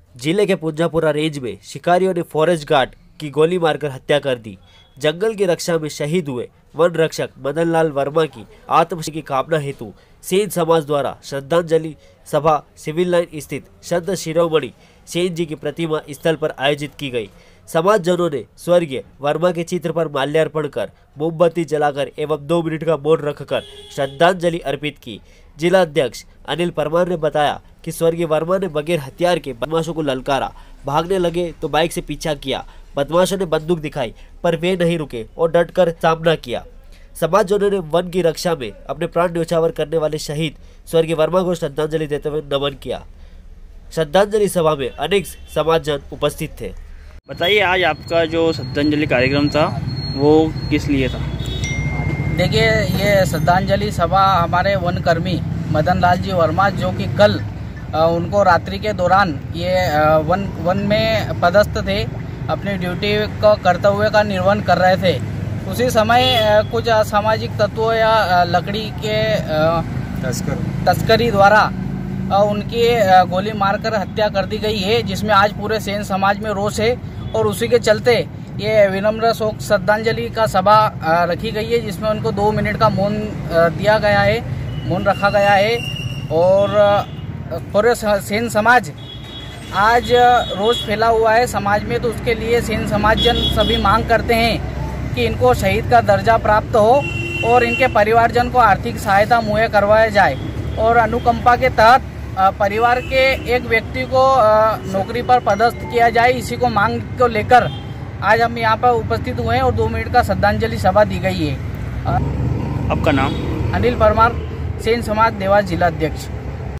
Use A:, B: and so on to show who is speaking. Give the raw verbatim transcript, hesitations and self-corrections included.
A: जिले के पुंजापुरा रेंज में शिकारियों ने फॉरेस्ट गार्ड की गोली मारकर हत्या कर दी। जंगल की रक्षा में शहीद हुए वन रक्षक मदन लाल वर्मा की आत्मशक्ति की कामना हेतु सेन समाज द्वारा श्रद्धांजलि सभा सिविल लाइन स्थित संत शिरोमणि सेन जी की प्रतिमा स्थल पर आयोजित की गई। समाजजनों ने स्वर्गीय वर्मा के चित्र पर माल्यार्पण कर मोमबत्ती जलाकर एवं दो मिनट का मौन रखकर श्रद्धांजलि अर्पित की। जिला अध्यक्ष अनिल परमार ने बताया कि स्वर्गीय वर्मा ने बगैर हथियार के बदमाशों को ललकारा, भागने लगे तो बाइक से पीछा किया। बदमाशों ने बंदूक दिखाई पर वे नहीं रुके और डटकर सामना किया। समाजजनों ने वन की रक्षा में अपने प्राण न्यौछावर करने वाले शहीद स्वर्गीय वर्मा को श्रद्धांजलि देते हुए नमन किया। श्रद्धांजलि सभा में अनेक समाजजन उपस्थित थे।
B: बताइए, आज आपका जो श्रद्धांजलि कार्यक्रम था वो किस लिए था?
C: देखिए, ये श्रद्धांजलि सभा हमारे वन कर्मी मदन लाल जी वर्मा जो कि कल आ, उनको रात्रि के दौरान ये आ, वन वन में पदस्थ थे, अपनी ड्यूटी को कर्तव्य का निर्वहन कर रहे थे। उसी समय आ, कुछ असामाजिक तत्वों या आ, लकड़ी के आ, तस्कर तस्करी द्वारा आ, उनकी आ, गोली मारकर हत्या कर दी गई है, जिसमें आज पूरे सेन समाज में रोष है। और उसी के चलते ये विनम्र शोक श्रद्धांजलि का सभा रखी गई है, जिसमें उनको दो मिनट का मौन दिया गया है, मौन रखा गया है। और पूरे सेन समाज आज रोष फैला हुआ है समाज में, तो उसके लिए सेन समाजजन सभी मांग करते हैं कि इनको शहीद का दर्जा प्राप्त हो और इनके परिवारजन को आर्थिक सहायता मुहैया करवाया जाए। और अनुकंपा के तहत परिवार के एक व्यक्ति को नौकरी पर पदस्थ किया जाए, इसी को मांग को लेकर आज हम यहाँ पर उपस्थित हुए हैं और दो मिनट का श्रद्धांजलि सभा दी गई है।
B: आपका नाम?
C: अनिल परमार, सेन समाज देवास जिला अध्यक्ष।